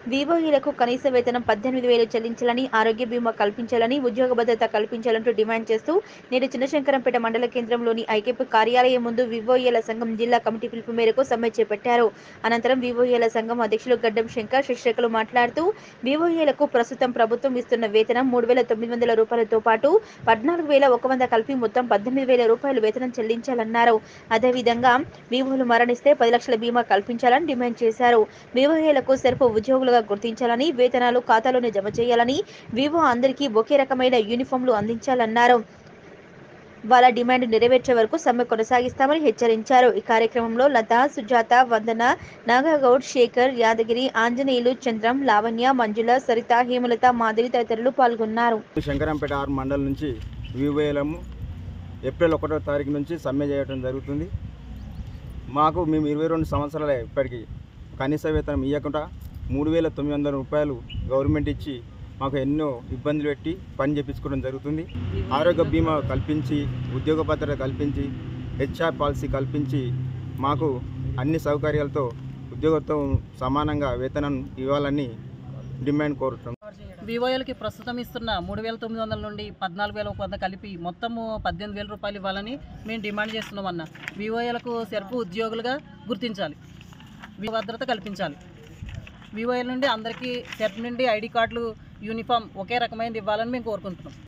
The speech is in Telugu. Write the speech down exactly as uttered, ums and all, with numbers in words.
వివోఈలకు కనీస వేతనం పద్దెనిమిది వేలు చెల్లించాలని, ఆరోగ్య బీమా కల్పించాలని, ఉద్యోగ భద్రత కల్పించాలంటూ డిమాండ్ చేస్తూ నేడు చిన్నశంకరంపేట మండల కేంద్రంలోని ఐకేపీ కార్యాలయం ముందు వివోఈల సంఘం జిల్లా కమిటీ పిలుపు మేరకు సమ్మె చేపట్టారు. అనంతరం వివోఈల సంఘం అధ్యక్షులు గడ్డం శంకర్ శిక్షకులు మాట్లాడుతూ వివోఈలకు ప్రస్తుతం ప్రభుత్వం ఇస్తున్న వేతనం మూడు వేల తొమ్మిది వందల రూపాయలతో పాటు పద్నాలుగు వేల ఒక వంద కలిపి మొత్తం పద్దెనిమిది వేల రూపాయలు వేతనం చెల్లించాలన్నారు. అదేవిధంగా వివోలు మరణిస్తే పది లక్షల బీమా కల్పించాలని డిమాండ్ చేశారు. వివోఏలకు సెర్పు ఉద్యోగులుగా గుర్తించాలని, వేతనాలు ఖాతాలోనే జమ చేయాలని, వివో అందరికీ ఒకే రకమైన యూనిఫామ్లు అందించాలన్నారు. వాళ్ళ డిమాండ్ నెరవేర్చే వరకు సమ్మె కొనసాగిస్తామని హెచ్చరించారు. ఈ కార్యక్రమంలో లత, సుజాత, వందన, నాగగౌడ్, శేఖర్, యాదగిరి, ఆంజనేయులు, చంద్రం, లావణ్య, మంజుల, సరిత, హేమలత, మాధవి తదితరులు పాల్గొన్నారు. శంకరంపేట ఆరు మండలం నుంచి వివోఏలము ఏప్రిల్ ఒకటో తారీఖు నుంచి సమ్మె చేయడం జరుగుతుంది. మాకు మేము ఇరవై రెండు సంవత్సరాలే ఇప్పటికీ కనీస వేతనం ఇవ్వకుండా మూడు వేల తొమ్మిది వందల రూపాయలు గవర్నమెంట్ ఇచ్చి మాకు ఎన్నో ఇబ్బందులు పెట్టి పని చేయించుకోవడం జరుగుతుంది. ఆరోగ్య బీమా కల్పించి, ఉద్యోగ భద్రత కల్పించి, హెచ్ఆర్ పాలసీ కల్పించి మాకు అన్ని సౌకర్యాలతో ఉద్యోగంతో సమానంగా వేతనం ఇవ్వాలని డిమాండ్ కోరుతున్నాం. వివోఏలకి ప్రస్తుతం ఇస్తున్న మూడు వేల తొమ్మిది వందల నుండి పద్నాలుగు వేల ఒక వంద కలిపి మొత్తము పద్దెనిమిది వేల రూపాయలు ఇవ్వాలని మేము డిమాండ్ చేస్తున్నాం అన్న. వివోఏలకు సెర్పు ఉద్యోగులుగా గుర్తించాలి, భద్రత కల్పించాలి. వివోఏల నుండి అందరికీ సెర్ప్ నుండి ఐడి కార్డులు, యూనిఫామ్ ఒకే రకమైనది ఇవ్వాలని మేము కోరుకుంటున్నాం.